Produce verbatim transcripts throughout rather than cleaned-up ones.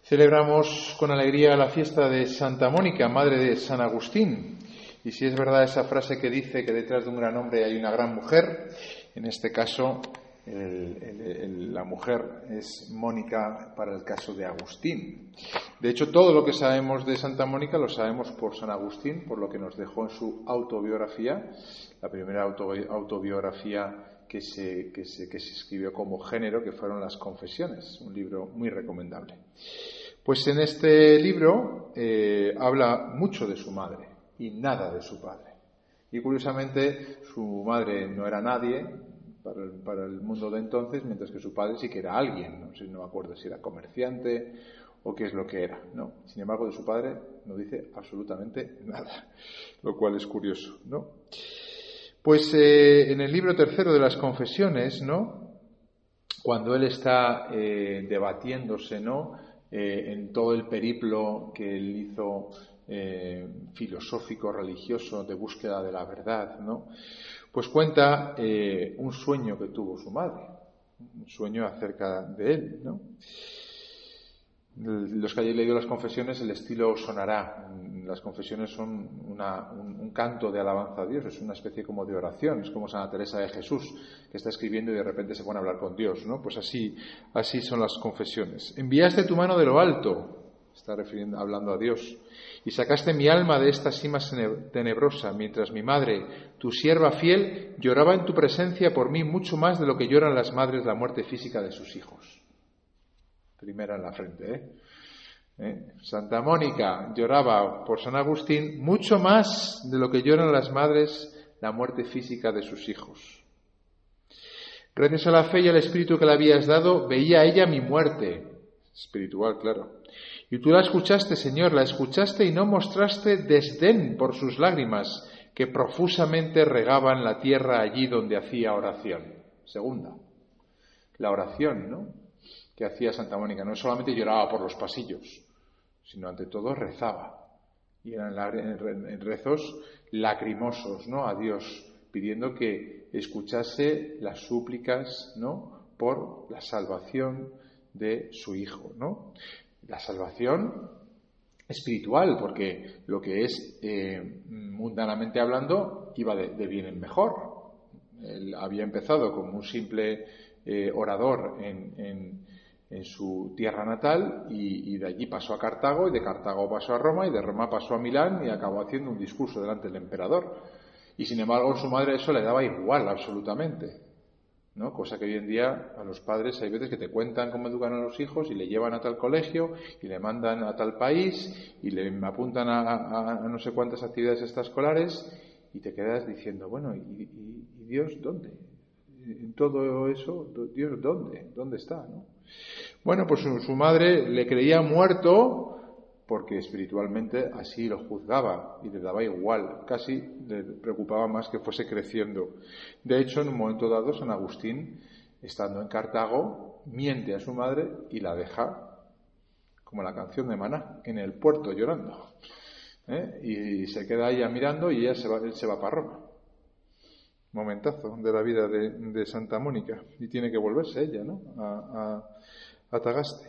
Celebramos con alegría la fiesta de Santa Mónica, madre de San Agustín. Y si es verdad esa frase que dice que detrás de un gran hombre hay una gran mujer, en este caso el, el, el, la mujer es Mónica para el caso de Agustín. De hecho, todo lo que sabemos de Santa Mónica lo sabemos por San Agustín, por lo que nos dejó en su autobiografía, la primera auto, autobiografía que se, que, se, que se escribió como género, que fueron las Confesiones, un libro muy recomendable. Pues en este libro eh, habla mucho de su madre y nada de su padre. Y curiosamente su madre no era nadie para el, para el mundo de entonces, mientras que su padre sí que era alguien. No sé, no me acuerdo si era comerciante o qué es lo que era. No. Sin embargo, de su padre no dice absolutamente nada, lo cual es curioso, ¿no? Pues eh, en el libro tercero de las Confesiones, ¿no?, cuando él está eh, debatiéndose, ¿no?, eh, en todo el periplo que él hizo eh, filosófico, religioso, de búsqueda de la verdad, ¿no?, pues cuenta eh, un sueño que tuvo su madre, un sueño acerca de él, ¿no? Los que hayáis leído las Confesiones, el estilo sonará. Las Confesiones son una, un, un canto de alabanza a Dios, es una especie como de oración, es como Santa Teresa de Jesús, que está escribiendo y de repente se pone a hablar con Dios, ¿no? Pues así, así son las Confesiones. Enviaste tu mano de lo alto, está refiriendo, hablando a Dios, y sacaste mi alma de esta sima tenebrosa, mientras mi madre, tu sierva fiel, lloraba en tu presencia por mí mucho más de lo que lloran las madres la muerte física de sus hijos. Primera en la frente, ¿eh? ¿Eh? Santa Mónica lloraba por San Agustín mucho más de lo que lloran las madres la muerte física de sus hijos. Gracias a la fe y al espíritu que le habías dado, veía ella mi muerte, espiritual, claro. Y tú la escuchaste, Señor, la escuchaste y no mostraste desdén por sus lágrimas, que profusamente regaban la tierra allí donde hacía oración. Segunda, la oración, ¿no?, que hacía Santa Mónica. No solamente lloraba por los pasillos, sino ante todo rezaba. Y eran rezos lacrimosos, ¿no?, a Dios, pidiendo que escuchase las súplicas, ¿no?, por la salvación de su hijo, ¿no? La salvación espiritual, porque lo que es eh, mundanamente hablando iba de, de bien en mejor. Él había empezado como un simple eh, orador en, en en su tierra natal y, y de allí pasó a Cartago y de Cartago pasó a Roma y de Roma pasó a Milán y acabó haciendo un discurso delante del emperador. Y sin embargo a su madre eso le daba igual absolutamente, ¿no? Cosa que hoy en día a los padres hay veces que te cuentan cómo educan a los hijos y le llevan a tal colegio y le mandan a tal país y le apuntan a, a, a no sé cuántas actividades extraescolares y te quedas diciendo, bueno, ¿y, y, y Dios dónde? En todo eso, ¿Dios dónde? ¿Dónde está, no? Bueno, pues su, su madre le creía muerto porque espiritualmente así lo juzgaba y le daba igual, casi le preocupaba más que fuese creciendo. De hecho, en un momento dado, San Agustín, estando en Cartago, miente a su madre y la deja, como la canción de Maná, en el puerto llorando, ¿eh? Y se queda ella mirando y ella se va, él se va para Roma. Momentazo de la vida de, de Santa Mónica, y tiene que volverse ella, ¿no?, a, a, a Tagaste.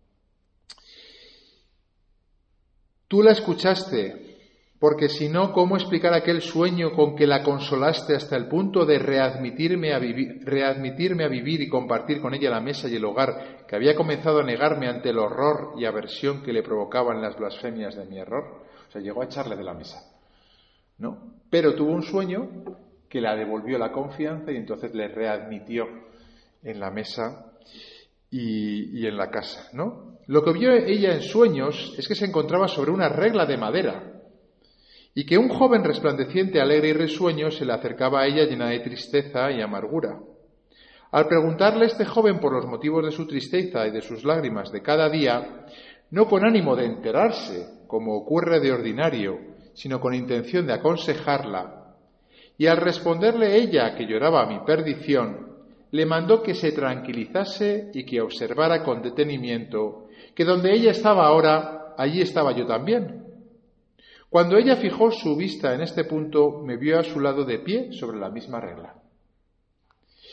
Tú la escuchaste, porque si no, ¿cómo explicar aquel sueño con que la consolaste hasta el punto de readmitirme a, vivir, readmitirme a vivir y compartir con ella la mesa y el hogar, que había comenzado a negarme ante el horror y aversión que le provocaban las blasfemias de mi error? O sea, llegó a echarle de la mesa, ¿no? Pero tuvo un sueño que la devolvió la confianza y entonces le readmitió en la mesa y, y en la casa, ¿no? Lo que vio ella en sueños es que se encontraba sobre una regla de madera y que un joven resplandeciente, alegre y risueño se le acercaba a ella llena de tristeza y amargura. Al preguntarle este joven por los motivos de su tristeza y de sus lágrimas de cada día, no con ánimo de enterarse, como ocurre de ordinario, sino con intención de aconsejarla, y al responderle ella que lloraba a mi perdición, le mandó que se tranquilizase y que observara con detenimiento que donde ella estaba ahora, allí estaba yo también. Cuando ella fijó su vista en este punto, me vio a su lado de pie sobre la misma regla.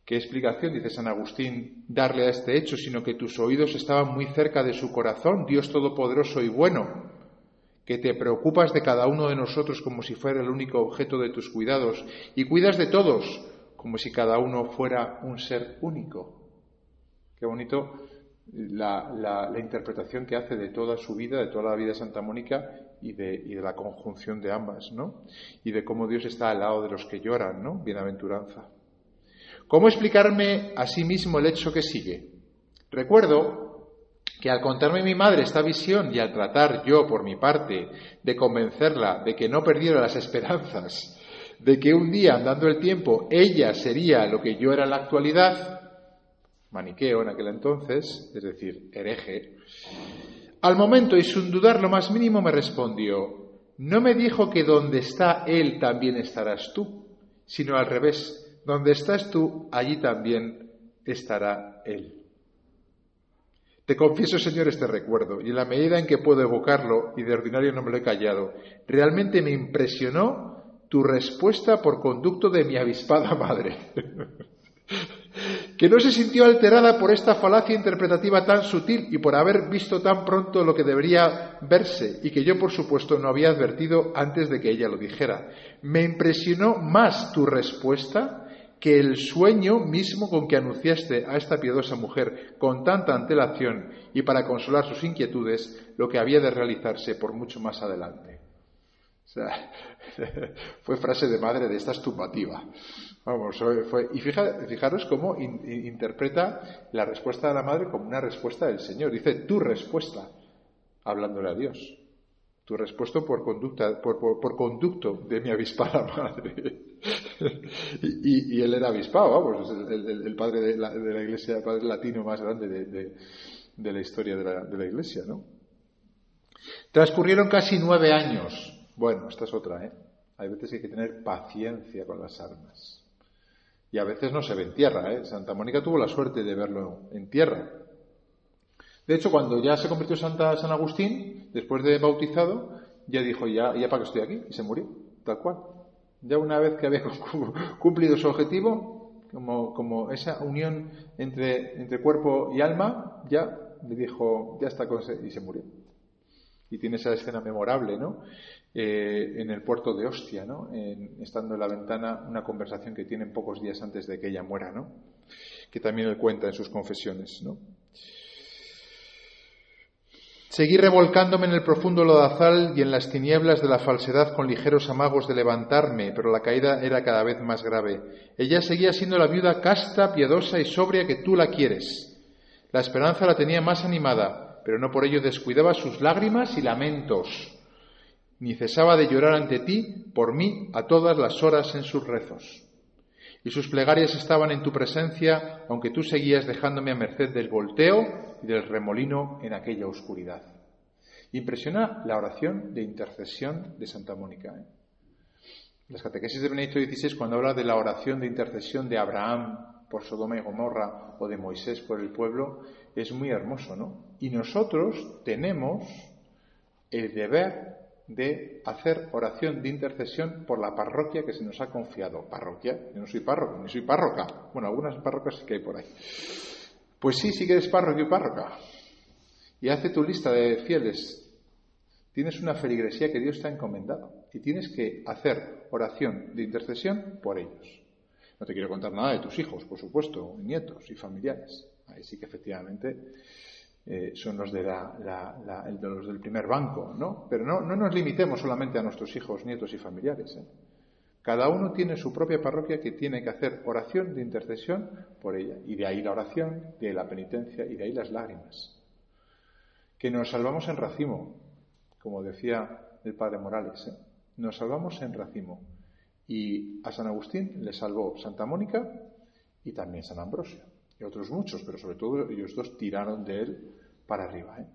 ¿Qué explicación, dice San Agustín, darle a este hecho, sino que tus oídos estaban muy cerca de su corazón, Dios Todopoderoso y bueno, que te preocupas de cada uno de nosotros como si fuera el único objeto de tus cuidados y cuidas de todos como si cada uno fuera un ser único? Qué bonito la, la, la interpretación que hace de toda su vida, de toda la vida de Santa Mónica y de, y de la conjunción de ambas, ¿no? Y de cómo Dios está al lado de los que lloran, ¿no? Bienaventuranza. ¿Cómo explicarme a sí mismo el hecho que sigue? Recuerdo que al contarme mi madre esta visión y al tratar yo, por mi parte, de convencerla de que no perdiera las esperanzas, de que un día, andando el tiempo, ella sería lo que yo era en la actualidad, maniqueo en aquel entonces, es decir, hereje, al momento y sin dudar lo más mínimo me respondió: no me dijo que donde está él también estarás tú, sino al revés. Donde estás tú, allí también estará Él. Te confieso, Señor, este recuerdo, y en la medida en que puedo evocarlo, y de ordinario no me lo he callado, realmente me impresionó tu respuesta por conducto de mi avispada madre, que no se sintió alterada por esta falacia interpretativa tan sutil y por haber visto tan pronto lo que debería verse, y que yo, por supuesto, no había advertido antes de que ella lo dijera. Me impresionó más tu respuesta que el sueño mismo con que anunciaste a esta piadosa mujer con tanta antelación y para consolar sus inquietudes lo que había de realizarse por mucho más adelante. O sea, fue frase de madre de esta tumbativa. Vamos, fue, y fija, fijaros cómo in, in, interpreta la respuesta de la madre como una respuesta del Señor. Dice, tu respuesta, hablándole a Dios. Tu respuesta por conducta, por, por, por conducto de mi avispada madre. y, y, y él era avispado, vamos, el, el, el padre de la, de la Iglesia, el padre latino más grande de, de, de la historia de la, de la Iglesia, ¿no? Transcurrieron casi nueve años. Bueno, esta es otra, ¿eh? Hay veces que hay que tener paciencia con las almas. Y a veces no se ve en tierra, ¿eh? Santa Mónica tuvo la suerte de verlo en tierra. De hecho, cuando ya se convirtió Santa San Agustín, después de bautizado, ya dijo, ya, ya para qué estoy aquí, y se murió, tal cual. Ya una vez que había cumplido su objetivo, como, como esa unión entre, entre cuerpo y alma, ya le dijo, ya está, y se murió. Y tiene esa escena memorable, ¿no? Eh, en el puerto de Ostia, ¿no? En, estando en la ventana, una conversación que tienen pocos días antes de que ella muera, ¿no? Que también él cuenta en sus confesiones, ¿no? Seguí revolcándome en el profundo lodazal y en las tinieblas de la falsedad con ligeros amagos de levantarme, pero la caída era cada vez más grave. Ella seguía siendo la viuda casta, piadosa y sobria que tú la quieres. La esperanza la tenía más animada, pero no por ello descuidaba sus lágrimas y lamentos, ni cesaba de llorar ante ti, por mí, a todas las horas en sus rezos. Y sus plegarias estaban en tu presencia, aunque tú seguías dejándome a merced del volteo y del remolino en aquella oscuridad. Impresiona la oración de intercesión de Santa Mónica, ¿eh? Las catequesis de Benedicto dieciséis, cuando habla de la oración de intercesión de Abraham por Sodoma y Gomorra o de Moisés por el pueblo, es muy hermoso, ¿no? Y nosotros tenemos el deber de hacer oración de intercesión por la parroquia que se nos ha confiado. Parroquia, yo no soy párroco, ni soy párroca. Bueno, algunas parroquias sí que hay por ahí. Pues sí, sí que eres párroco y párroca. Y hace tu lista de fieles. Tienes una feligresía que Dios te ha encomendado. Y tienes que hacer oración de intercesión por ellos. No te quiero contar nada de tus hijos, por supuesto, nietos y familiares. Ahí sí que efectivamente eh, son los, de la, la, la, el de los del primer banco, ¿no? Pero no, no nos limitemos solamente a nuestros hijos, nietos y familiares, ¿eh? Cada uno tiene su propia parroquia que tiene que hacer oración de intercesión por ella. Y de ahí la oración, de ahí la penitencia y de ahí las lágrimas. Que nos salvamos en racimo, como decía el padre Morales, ¿eh? Nos salvamos en racimo. Y a San Agustín le salvó Santa Mónica y también San Ambrosio. Y otros muchos, pero sobre todo ellos dos tiraron de él para arriba, ¿eh?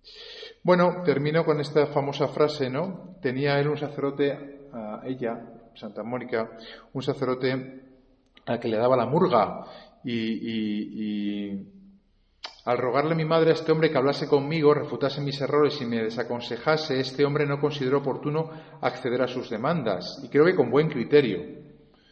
Bueno, termino con esta famosa frase, ¿no? Tenía él un sacerdote, a ella, Santa Mónica, un sacerdote al que le daba la murga y, y, y al rogarle a mi madre a este hombre que hablase conmigo, refutase mis errores y me desaconsejase, este hombre no consideró oportuno acceder a sus demandas, y creo que con buen criterio.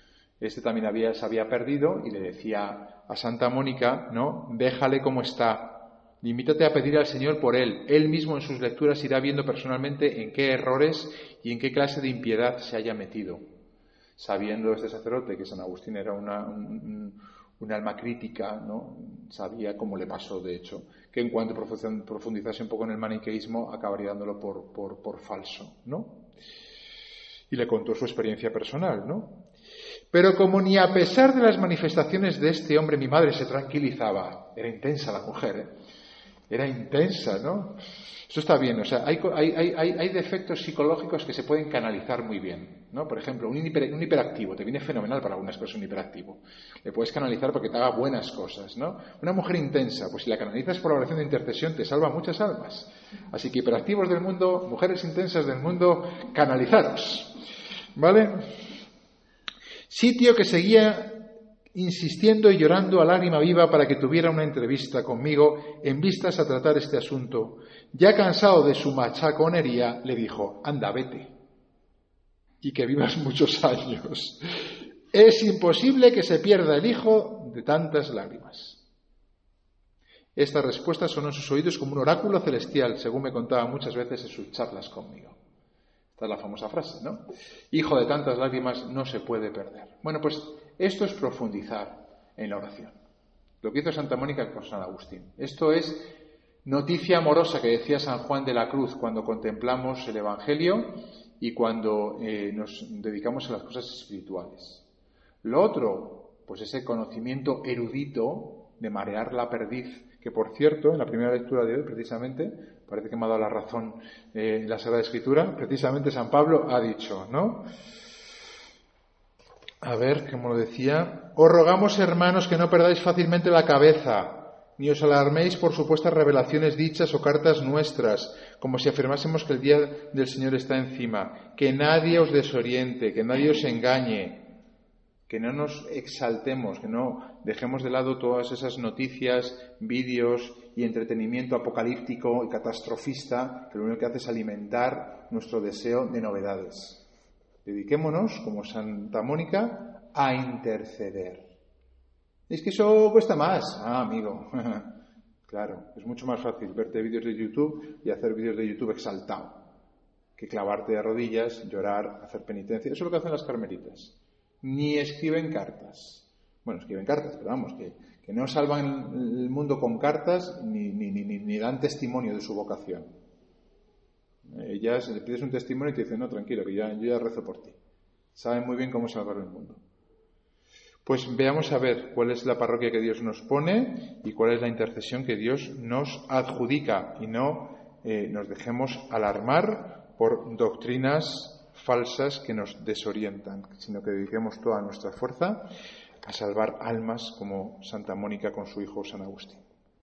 Este también había, se había perdido y le decía a Santa Mónica, ¿no? Déjale como está. Limítate a pedir al Señor por él. Él mismo en sus lecturas irá viendo personalmente en qué errores y en qué clase de impiedad se haya metido. Sabiendo este sacerdote que San Agustín era una, un, un alma crítica, ¿no? Sabía cómo le pasó, de hecho, que en cuanto profundizase un poco en el maniqueísmo acabaría dándolo por, por, por falso, ¿no? Y le contó su experiencia personal, ¿no? Pero como ni a pesar de las manifestaciones de este hombre mi madre se tranquilizaba, era intensa la mujer, ¿eh? Era intensa, ¿no? Eso está bien, o sea, hay, hay, hay, hay defectos psicológicos que se pueden canalizar muy bien, ¿no? Por ejemplo, un, hiper, un hiperactivo, te viene fenomenal para algunas cosas un hiperactivo. Le puedes canalizar porque te haga buenas cosas, ¿no? Una mujer intensa, pues si la canalizas por la oración de intercesión, te salva muchas almas. Así que hiperactivos del mundo, mujeres intensas del mundo, canalizaros, ¿vale? Sitio que seguía insistiendo y llorando a lágrima viva para que tuviera una entrevista conmigo en vistas a tratar este asunto. Ya cansado de su machaconería, le dijo, anda, vete, y que vivas muchos años. Es imposible que se pierda el hijo de tantas lágrimas. Estas respuestas sonó en sus oídos como un oráculo celestial, según me contaba muchas veces en sus charlas conmigo. Esta es la famosa frase, ¿no? Hijo de tantas lágrimas no se puede perder. Bueno, pues esto es profundizar en la oración. Lo que hizo Santa Mónica con San Agustín. Esto es noticia amorosa que decía San Juan de la Cruz cuando contemplamos el Evangelio y cuando eh, nos dedicamos a las cosas espirituales. Lo otro, pues ese conocimiento erudito de marear la perdiz, que por cierto, en la primera lectura de hoy, precisamente, parece que me ha dado la razón eh, la Sagrada Escritura, precisamente San Pablo ha dicho, ¿no? A ver, como lo decía, os rogamos, hermanos, que no perdáis fácilmente la cabeza, ni os alarméis por supuestas revelaciones dichas o cartas nuestras, como si afirmásemos que el día del Señor está encima, que nadie os desoriente, que nadie os engañe, que no nos exaltemos, que no dejemos de lado todas esas noticias, vídeos y entretenimiento apocalíptico y catastrofista, que lo único que hace es alimentar nuestro deseo de novedades. Dediquémonos, como Santa Mónica, a interceder. Es que eso cuesta más. Ah, amigo. Claro, es mucho más fácil verte vídeos de YouTube y hacer vídeos de YouTube exaltado que clavarte de rodillas, llorar, hacer penitencia. Eso es lo que hacen las carmelitas. Ni escriben cartas. Bueno, escriben cartas, pero vamos, que, que no salvan el mundo con cartas ni, ni, ni, ni dan testimonio de su vocación. Ellas le pides un testimonio y te dicen, no, tranquilo, que ya, yo ya rezo por ti. Saben muy bien cómo salvar el mundo. Pues veamos a ver cuál es la parroquia que Dios nos pone y cuál es la intercesión que Dios nos adjudica y no eh, nos dejemos alarmar por doctrinas falsas que nos desorientan, sino que dediquemos toda nuestra fuerza a salvar almas como Santa Mónica con su hijo San Agustín.